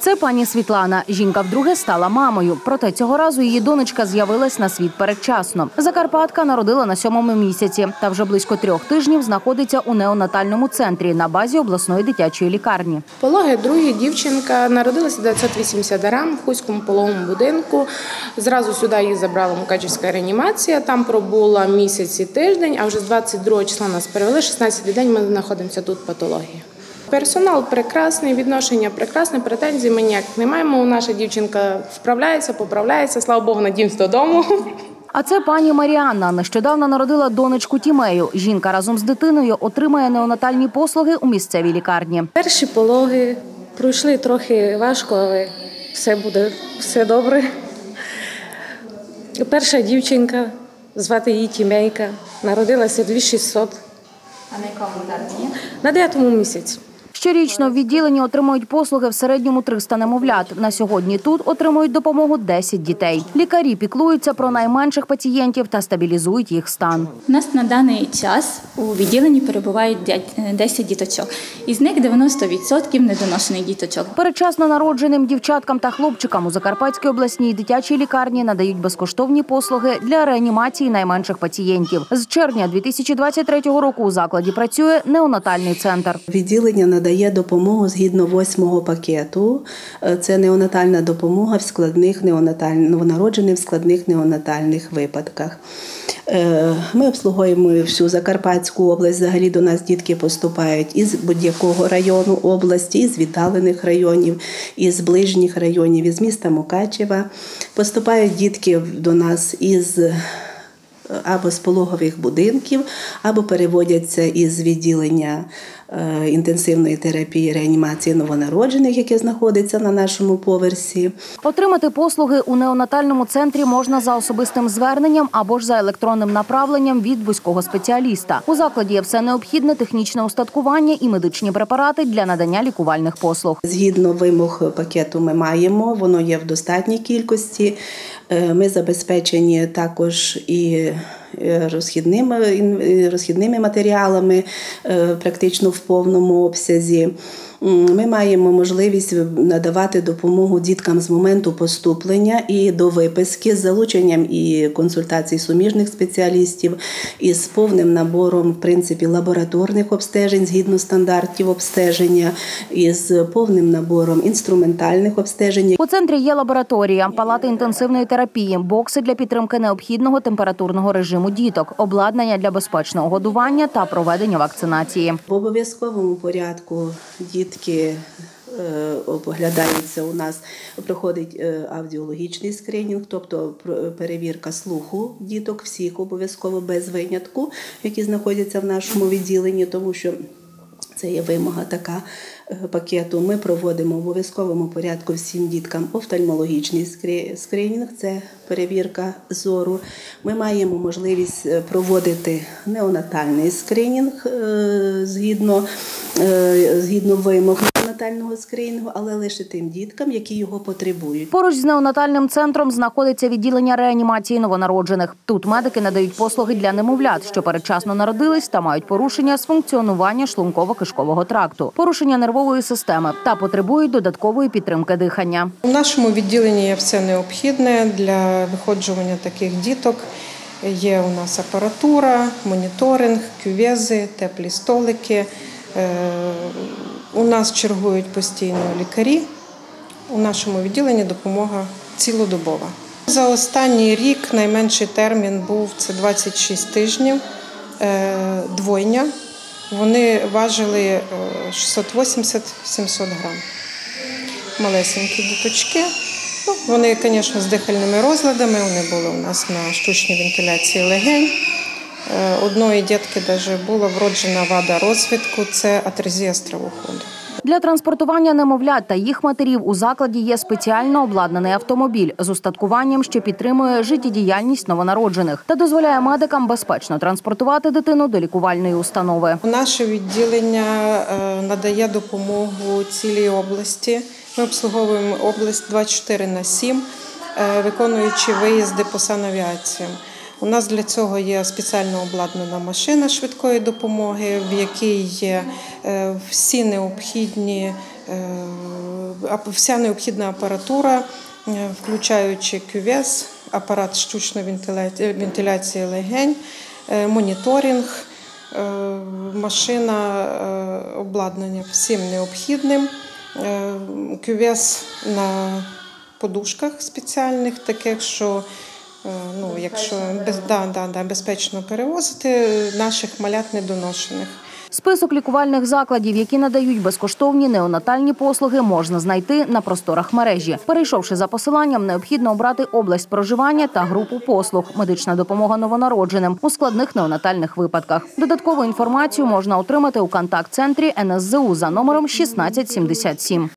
Це пані Світлана. Жінка вдруге стала мамою. Проте цього разу її донечка з'явилась на світ передчасно. Закарпатка народила на 7-му місяці та вже близько 3 тижнів знаходиться у неонатальному центрі на базі обласної дитячої лікарні. Пологи другі, дівчинка народилася 980 грам в Хуському пологовому будинку. Зразу сюди її забрала Мукачівська реанімація, там пробула місяць і тиждень, а вже з 22 числа нас перевели, 16-й день ми знаходимося тут в патології. Персонал прекрасний, відношення прекрасне, претензій ми ніяких не маємо. Наша дівчинка справляється, поправляється, слава Богу, надіємося додому. А це пані Маріанна. Нещодавно народила донечку Тімею. Жінка разом з дитиною отримає неонатальні послуги у місцевій лікарні. Перші пологи пройшли трохи важко, але все добре. Перша дівчинка, звати її Тімейка, народилася 2600. А на якому терміні? На 9-му місяці. Щорічно в відділенні отримують послуги в середньому 300 немовлят. На сьогодні тут отримують допомогу 10 дітей. Лікарі піклуються про найменших пацієнтів та стабілізують їх стан. У нас на даний час у відділенні перебувають 10 діточок. Із них 90% недоношених діточок. Передчасно народженим дівчаткам та хлопчикам у Закарпатській обласній дитячій лікарні надають безкоштовні послуги для реанімації найменших пацієнтів. З червня 2023 року у закладі працює неонатальний центр. Відділення надає допомогу згідно 8-го пакету. Це неонатальна допомога в складних новонароджених в складних неонатальних випадках. Ми обслуговуємо всю Закарпатську область. Взагалі до нас дітки поступають із будь-якого району області, із віддалених районів, із ближніх районів, із міста Мукачева. Поступають дітки до нас із або з пологових будинків, або переводяться із відділення інтенсивної терапії реанімації новонароджених, яке знаходиться на нашому поверсі. Отримати послуги у неонатальному центрі можна за особистим зверненням або ж за електронним направленням від вузького спеціаліста. У закладі є все необхідне технічне устаткування і медичні препарати для надання лікувальних послуг. Згідно вимог пакету ми маємо, воно є в достатній кількості. Ми забезпечені також і розхідними матеріалами практично в повному обсязі. Ми маємо можливість надавати допомогу діткам з моменту поступлення і до виписки з залученням і консультацій суміжних спеціалістів, і з повним набором, в принципі, лабораторних обстежень згідно стандартів обстеження, і з повним набором інструментальних обстежень. У центрі є лабораторія, палати інтенсивної терапії, бокси для підтримки необхідного температурного режиму діток, обладнання для безпечного годування та проведення вакцинації. В обов'язковому порядку дітки оглядаються у нас, проходить аудіологічний скринінг, тобто перевірка слуху діток всіх обов'язково без винятку, які знаходяться в нашому відділенні, тому що це є вимога така пакету. Ми проводимо в обов'язковому порядку всім діткам офтальмологічний скринінг, це перевірка зору. Ми маємо можливість проводити неонатальний скринінг згідно вимог неонатального скринінгу, але лише тим діткам, які його потребують. Поруч з неонатальним центром знаходиться відділення реанімації новонароджених. Тут медики надають послуги для немовлят, що передчасно народились та мають порушення з функціонування шлунково-кишкового тракту, порушення нервової системи та потребують додаткової підтримки дихання. У нашому відділенні є все необхідне для виходжування таких діток. Є у нас апаратура, моніторинг, кювези, теплі столики. У нас чергують постійно лікарі. У нашому відділенні допомога цілодобова. За останній рік найменший термін був – це 26 тижнів, двойня. Вони важили 680-700 грам. Малесенькі діточки. Вони, звісно, з дихальними розладами, вони були у нас на штучній вентиляції легень. Одної дітки навіть була вроджена вада розвитку – це атрезія стравоходу. Для транспортування немовлят та їх матерів у закладі є спеціально обладнаний автомобіль з устаткуванням, що підтримує життєдіяльність новонароджених та дозволяє медикам безпечно транспортувати дитину до лікувальної установи. Наше відділення надає допомогу цілій області. Ми обслуговуємо область 24/7, виконуючи виїзди по санавіаціям. У нас для цього є спеціально обладнана машина швидкої допомоги, в якій є всі необхідні вся необхідна апаратура, включаючи кювез, апарат штучної вентиляції легень, моніторинг, машина, обладнання всім необхідним, кювез на подушках спеціальних, таких, що якщо безпечно перевозити наших малят недоношених. Список лікувальних закладів, які надають безкоштовні неонатальні послуги, можна знайти на просторах мережі. Перейшовши за посиланням, необхідно обрати область проживання та групу послуг – медична допомога новонародженим у складних неонатальних випадках. Додаткову інформацію можна отримати у контакт-центрі НСЗУ за номером 1677.